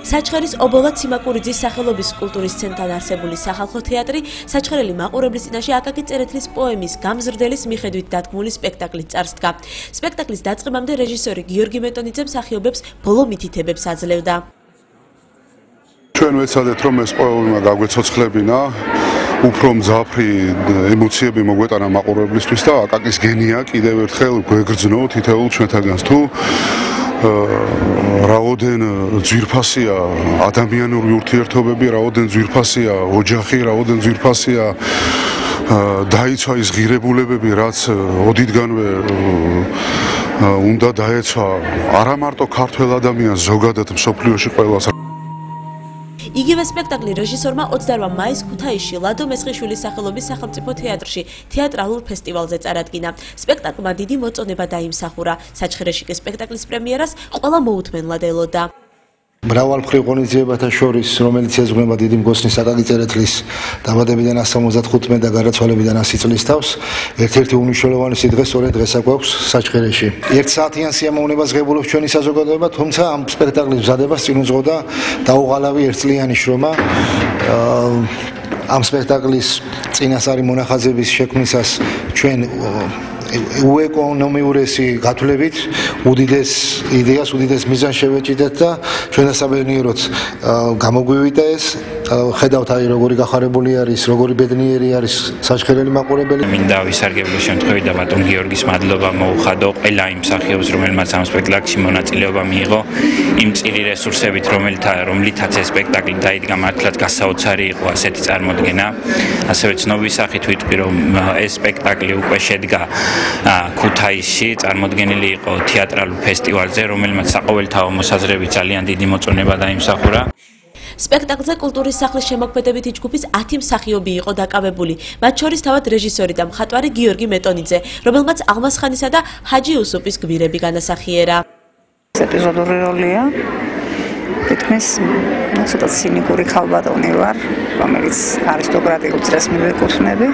საჩხერის ობოლა ციმაკურიძის სახელობის კულტურის ცენტრთან არსებული სახალხო თეატრი საჩხერელი მაყურებლის წინაშე აკაკი წერეთლის პოემის გამზრდელის მიხედვით დადგმული სპექტაკლით წარსდგა. სპექტაკლის დაწყებამდე რეჟისორი გიორგი მეტონიძე მსახიობებს ბოლო მითითებებს აძლევდა. ჩვენ ვეცადეთ რომ ეს პოემა გაგვეცოცხლებინა, უფრო მძაფრი ემოციები მოგვეტანა მაყურებლისთვის და აკაკის გენია კიდევ ერთხელ გვეგრძნო თითოეულ ჩვენთაგანს თუ რაოდენ ძვირფასია ადამიანური ურთიერთობები, რაოდენ ძვირფასია ოჯახი, რაოდენ ძვირფასია დაიცვა ის ღირებულებები, რაც ოდითგანვე უნდა დაეცვა არა მარტო ქართველ ადამიანს, ზოგადად მსოფლიოში ყველას. იგივე სპექტაკლი რეჟისორმა 28 მაისს ქუთაისში ლადო მესხიშვილის სახელობის სახელმწიფო თეატრში თეატრალურ ფესტივალზე წარადგინა. სპექტაკლმა დიდი მოწონება დაიმსახურა. საჩხერეში კი სპექტაკლის პრემიერას ყველა მოუთმენლად ელოდა. მრავალმხრივ ღონისძიებათა შორის, რომელიც ეძღვნება დიდი მგოსნის აკაკი წერეთლის დაბადებიდან 175 და გარდაცვალებიდან 100 წლის თავს, ერთ-ერთი უმნიშვნელოვანესი დღე სწორედ დღესა გვაქვს საჩხერეში. 1 საათიან სიამოვნებას ღებულობს ჩვენი საზოგადოება, თუმცა ამ სპექტაკლის მზადებას წინ უძღოდა დაუღალავი ერთწლიანი შრომა. ამ სპექტაკლის წინასწარი მონახაზების შექმნისას ჩვენ უეკონომიურესი გათვლებით უდიდეს იდეას, უდიდეს მიზანს შევეჭიდეთ და ჩვენ დასაბედნიეროდ გამოგვივიდა ეს. ხედავთ აი როგორი გახარებული არის, როგორი ბედნიერი არის საჩხერელი მაყურებელი. მინდა ვისარგებლო შემთხვევით და ბატონ გიორგის მადლობა მოუხადო ყველა იმ მსახიობს, რომელმაც ამ სპექტაკლში მონაწილეობა მიიღო, იმ წირი რესურსებით, რომლითაც ეს სპექტაკლი დაიდგა, მართლაც გასაოცარი იყო ასეთი წარმოდგენა. ასევე ცნობის სახით ვიტყვი, რომ ეს სპექტაკლი უკვე შედგა ქუთაისში, წარმოდგენილი იყო თეატრალურ ფესტივალზე, რომელმაც საყოველთაო მოსაზრებით ძალიან დიდი მოწონება დაიმსახურა. სპექტაკლზე კულტურის სახლის შემოქმედებითი ჯგუფის 10 მსახიობი იყო დაკავებული, მათ შორის თავად რეჟისორი და მხატვარი გიორგი მეტონიძე, რომელმაც ალმასხანისა და ჰაჯი უსუპის გვირები განასახიერა. ეპიზოდური როლია. თითქმის ცოტა ცინიკური ქალბატონი ვარ, რომელიც არისტოკრატიულ წრეს მივეკუთვნები.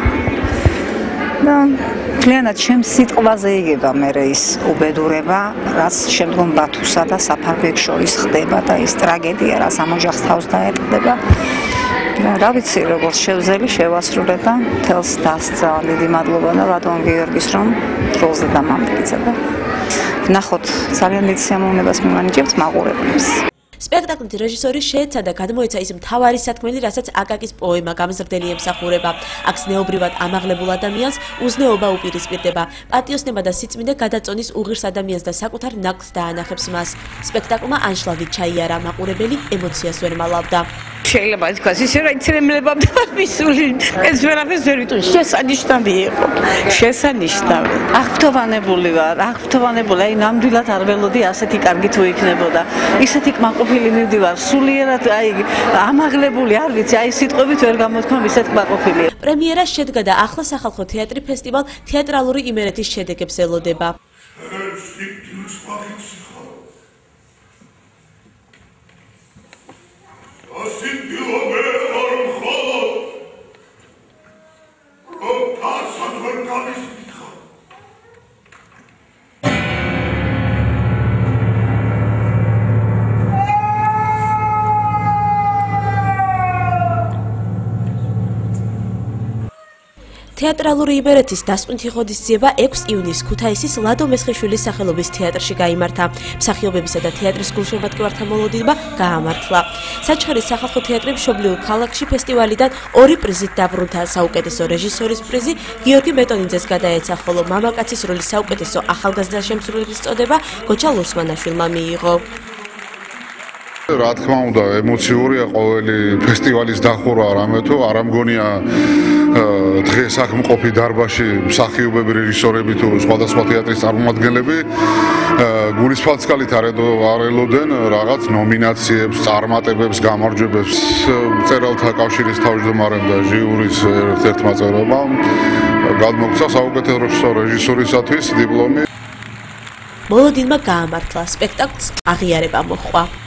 და მთლიანად ჩემს სიტყვაზე იგება მერე ის უბედურება, რაც შემდგომ ბათუსა და საფარგლებს შორის ხდება და ის ტრაგედია, რაც ამ ოჯახს თავს დაეტყდება. რა ვიცი, როგორც შევზელი, შევასრულე და მთელს დასწა. დიდი მადლობა და ბატონ გიორგის, რომ დროზე დამამტკიცა და ნახოთ, ძალიან დიდ სიამოვნებას მივანიჭებთ მაყურებლებს. სპექტაკლით რეჟისორი შეეცადა გადმოეცა ის მთავარი სათქმელი, რასაც აკაკის პოემა გამზრდელი ემსახურება. აქ ზნეობრივად ამაღლებულ ადამიანს უზნეობა უპირისპირდება. პატიოსნება და სიწმინდე გადაწონის უღირს ადამიანს და საკუთარ ნაკლს დაანახებს მას. სპექტაკლმა ანშლაგით ჩაიარა, მაყურებელი ემოციას ვერ მალავდა. შეიძლება ითქვას, ისე რა იცრემლებამდე მისული, ეს ვერაფერს ვერ ვიტყვი, შესანიშნავი იყო. შესანიშნავი. აღფრთოვანებული ვარ, აი ნამდვილად არ ველოდი ასეთი კარგი თუ იქნებოდა. ისეთი კმაყოფილი მივდივარ, სულიერად აი ამაღლებული, არ ვიცი, აი სიტყვებით ვერ გამოთქვამ, ისეთ კმაყოფილი. პრემიერას შედგა და ახლა სახალხო თეატრი ფესტივალ თეატრალური იმერეთის შედეგებს ელოდება. თეატრალური იმერეთის დასკვნითი ღონისძიება 6 ივნისს ქუთაისის ლადო მესხიშვილის სახელობის თეატრში გაიმართა. მსახიობებისა და თეატრის გულშემატკივართა მოლოდინება გაამართლა. საჩხერის სახალხო თეატრი მშობლიურ ქალაქში ფესტივალიდან 2 პრიზით დაბრუნდა. საუკეთესო რეჟისორის პრიზი გიორგი მეტონიძეს გადაეცა, ხოლო მამაკაცის როლის საუკეთესო ახალგაზრდა შემსრულებლის წოდება გოჩა ლოსმანაშვილმა მიიღო. რა თქმა უნდა, ემოციურია ყოველი ფესტივალის დახურვა, რამე თუ არ ამგონია დღეს აქ მყოფი დარბაზში მსახიობები, რეჟისორები თუ სხვადასხვა თეატრის წარმომადგენლები გულისფალცკალით არ ელოდნენ რაღაც ნომინაციებს, წარმატებებს, გამარჯვებებს. მწერალთა კავშირის თავმჯდომარემ და ჟიურის ერთ-ერთმა წევრობამ გადმოგცა საუკეთესო რეჟისორისათვის დიპლომი. მოლოდინმა გაამართლა, სპექტაკლს აღიარება მოჰყვა.